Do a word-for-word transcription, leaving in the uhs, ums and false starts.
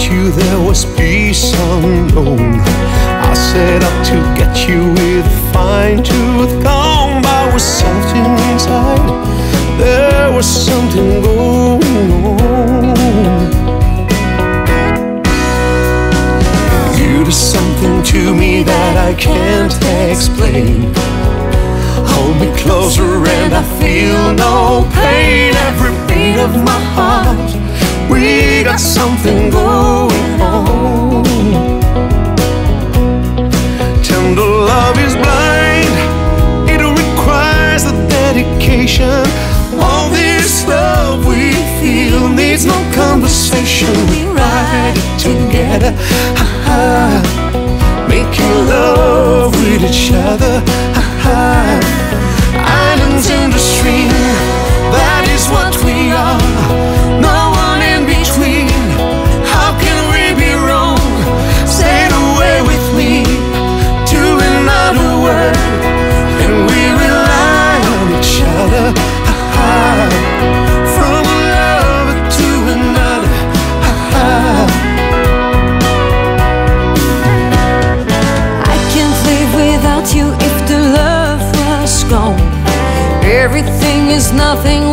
you there was peace unknown. I set out to get you with a fine-tooth comb. I was something inside, there was something going on. You did something to me that I can't explain. Hold me closer and I feel no pain. Every beat of my heart, we got something going on. Tender love is blind, it requires a dedication. All this love we feel needs no conversation. We ride it together, ha ha, making love with each other, ha ha. Islands in the stream, that is what we are. No one in between. How can we be wrong? Sail away with me to another world, and we rely on each other, ha ha. From one lover to another, ha ha. I can't live without you if the love was gone. Everything is nothing